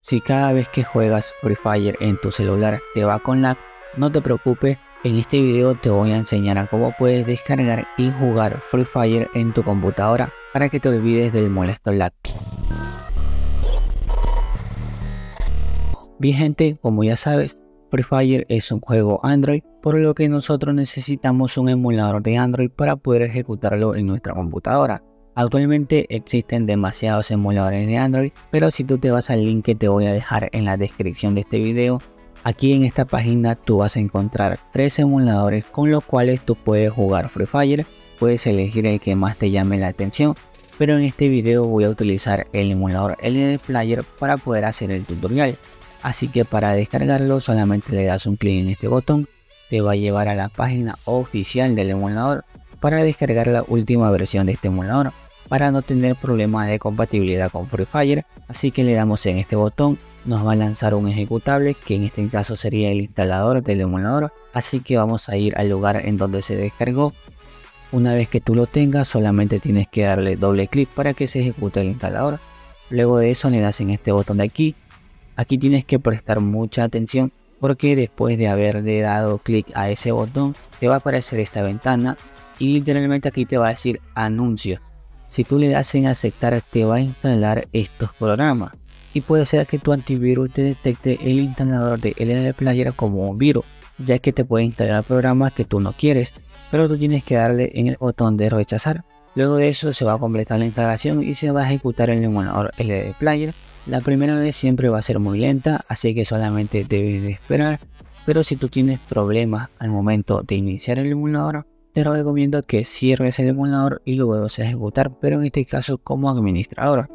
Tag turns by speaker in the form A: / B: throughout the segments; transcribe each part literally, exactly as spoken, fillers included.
A: Si cada vez que juegas Free Fire en tu celular te va con lag, no te preocupes, en este video te voy a enseñar a cómo puedes descargar y jugar Free Fire en tu computadora para que te olvides del molesto lag. Bien gente, como ya sabes, Free Fire es un juego Android, por lo que nosotros necesitamos un emulador de Android para poder ejecutarlo en nuestra computadora. Actualmente existen demasiados emuladores de Android, pero si tú te vas al link que te voy a dejar en la descripción de este video, aquí en esta página tú vas a encontrar tres emuladores con los cuales tú puedes jugar Free Fire. Puedes elegir el que más te llame la atención, pero en este video voy a utilizar el emulador L D Player para poder hacer el tutorial. Así que para descargarlo solamente le das un clic en este botón, te va a llevar a la página oficial del emulador para descargar la última versión de este emulador, para no tener problemas de compatibilidad con Free Fire. Así que le damos en este botón, nos va a lanzar un ejecutable que en este caso sería el instalador del emulador, así que vamos a ir al lugar en donde se descargó. Una vez que tú lo tengas solamente tienes que darle doble clic para que se ejecute el instalador. Luego de eso le das en este botón de aquí. Aquí tienes que prestar mucha atención porque después de haberle dado clic a ese botón te va a aparecer esta ventana y literalmente aquí te va a decir anuncios. Si tú le das en aceptar te va a instalar estos programas y puede ser que tu antivirus te detecte el instalador de L D Player como un virus, ya que te puede instalar programas que tú no quieres, pero tú tienes que darle en el botón de rechazar. Luego de eso se va a completar la instalación y se va a ejecutar el emulador L D Player. La primera vez siempre va a ser muy lenta, así que solamente debes de esperar, pero si tú tienes problemas al momento de iniciar el emulador, te recomiendo que cierres el emulador y lo vuelvas a ejecutar, pero en este caso como administrador.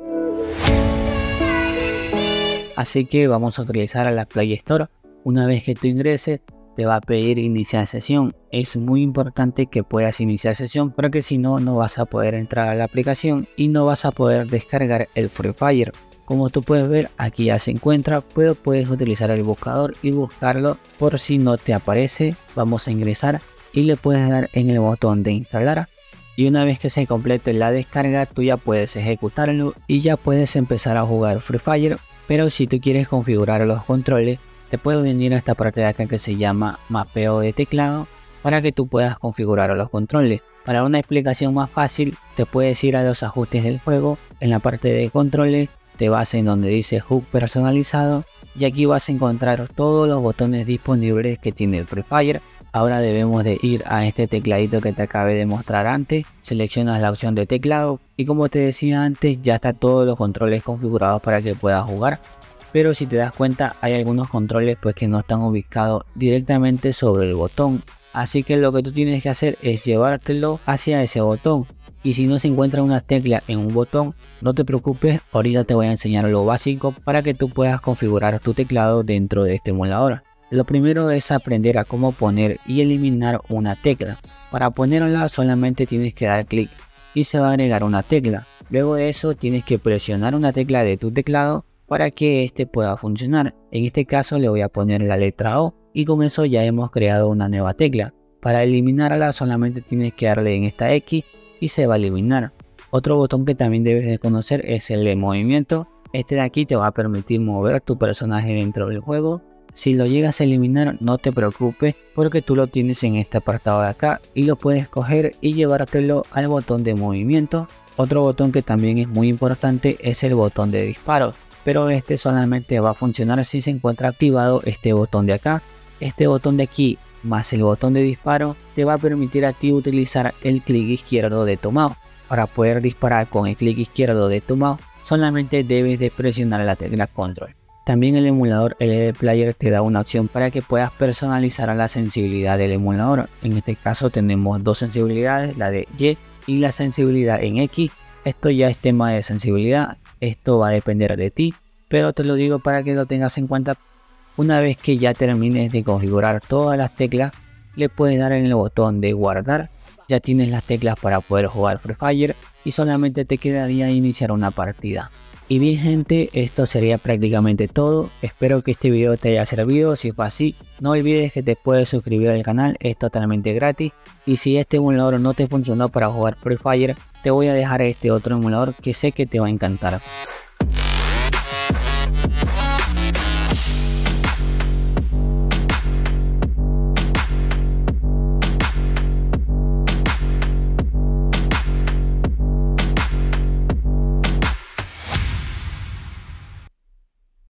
A: Así que vamos a utilizar a la Play Store. Una vez que tú ingreses te va a pedir iniciar sesión. Es muy importante que puedas iniciar sesión porque si no, no vas a poder entrar a la aplicación y no vas a poder descargar el Free Fire. Como tú puedes ver, aquí ya se encuentra, pero puedes utilizar el buscador y buscarlo por si no te aparece. Vamos a ingresar y le puedes dar en el botón de instalar. Y una vez que se complete la descarga, tú ya puedes ejecutarlo y ya puedes empezar a jugar Free Fire. Pero si tú quieres configurar los controles, te puedes venir a esta parte de acá que se llama mapeo de teclado para que tú puedas configurar los controles. Para una explicación más fácil, te puedes ir a los ajustes del juego, en la parte de controles, te vas en donde dice H U D personalizado y aquí vas a encontrar todos los botones disponibles que tiene el Free Fire. Ahora debemos de ir a este tecladito que te acabé de mostrar antes, seleccionas la opción de teclado y como te decía antes ya está todos los controles configurados para que puedas jugar. Pero si te das cuenta hay algunos controles pues que no están ubicados directamente sobre el botón, así que lo que tú tienes que hacer es llevártelo hacia ese botón. Y si no se encuentra una tecla en un botón, no te preocupes, ahorita te voy a enseñar lo básico para que tú puedas configurar tu teclado dentro de este emulador. Lo primero es aprender a cómo poner y eliminar una tecla. Para ponerla solamente tienes que dar clic y se va a agregar una tecla. Luego de eso tienes que presionar una tecla de tu teclado para que este pueda funcionar. En este caso le voy a poner la letra O y con eso ya hemos creado una nueva tecla. Para eliminarla solamente tienes que darle en esta X y se va a eliminar. Otro botón que también debes de conocer es el de movimiento. Este de aquí te va a permitir mover tu personaje dentro del juego. Si lo llegas a eliminar no te preocupes porque tú lo tienes en este apartado de acá y lo puedes coger y llevártelo al botón de movimiento. Otro botón que también es muy importante es el botón de disparo, pero este solamente va a funcionar si se encuentra activado este botón de acá. Este botón de aquí más el botón de disparo te va a permitir a ti utilizar el clic izquierdo de tu mouse. Para poder disparar con el clic izquierdo de tu mouse solamente debes de presionar la tecla control. También el emulador L D Player te da una opción para que puedas personalizar la sensibilidad del emulador. En este caso tenemos dos sensibilidades, la de Y y la sensibilidad en X. Esto ya es tema de sensibilidad, esto va a depender de ti, pero te lo digo para que lo tengas en cuenta. Una vez que ya termines de configurar todas las teclas, le puedes dar en el botón de guardar. Ya tienes las teclas para poder jugar Free Fire y solamente te quedaría iniciar una partida. Y bien gente, esto sería prácticamente todo. Espero que este video te haya servido. Si fue así, no olvides que te puedes suscribir al canal, es totalmente gratis. Y si este emulador no te funcionó para jugar Free Fire, te voy a dejar este otro emulador que sé que te va a encantar.